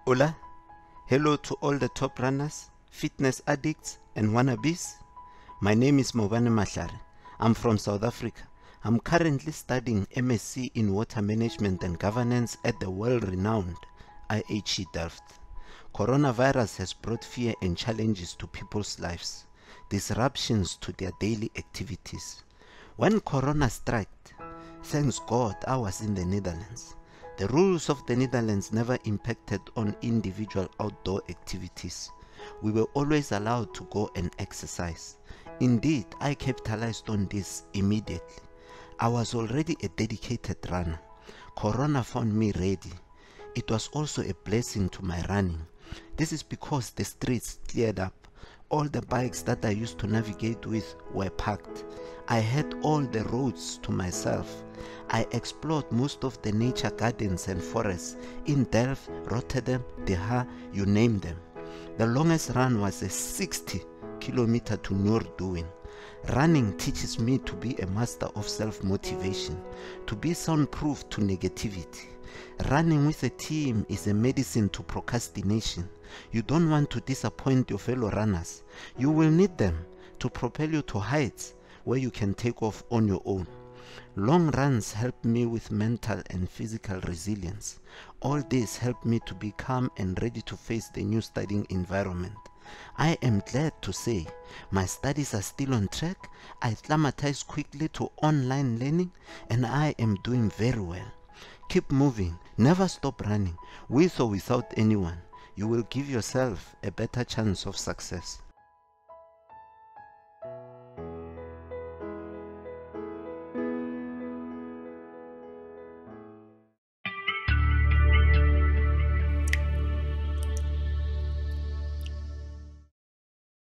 Hola, hello to all the top runners, fitness addicts and wannabes. My name is Mobane Mahlare. I'm from South Africa. I'm currently studying MSc in Water Management and Governance at the world-renowned IHE Delft. Coronavirus has brought fear and challenges to people's lives, disruptions to their daily activities. When Corona struck, thanks God I was in the Netherlands. The rules of the Netherlands never impacted on individual outdoor activities. We were always allowed to go and exercise. Indeed, I capitalized on this immediately. I was already a dedicated runner. Corona found me ready. It was also a blessing to my running. This is because the streets cleared up. All the bikes that I used to navigate with were parked. I had all the roads to myself. I explored most of the nature gardens and forests in Delft, Rotterdam, De Haag, you name them. The longest run was a 60-kilometer to Noorduin. Running teaches me to be a master of self-motivation, to be soundproof to negativity. Running with a team is a medicine to procrastination. You don't want to disappoint your fellow runners. You will need them to propel you to heights where you can take off on your own. Long runs help me with mental and physical resilience. All this helped me to be calm and ready to face the new studying environment. I am glad to say my studies are still on track. I acclimatized quickly to online learning and I am doing very well. Keep moving, never stop running, with or without anyone. You will give yourself a better chance of success.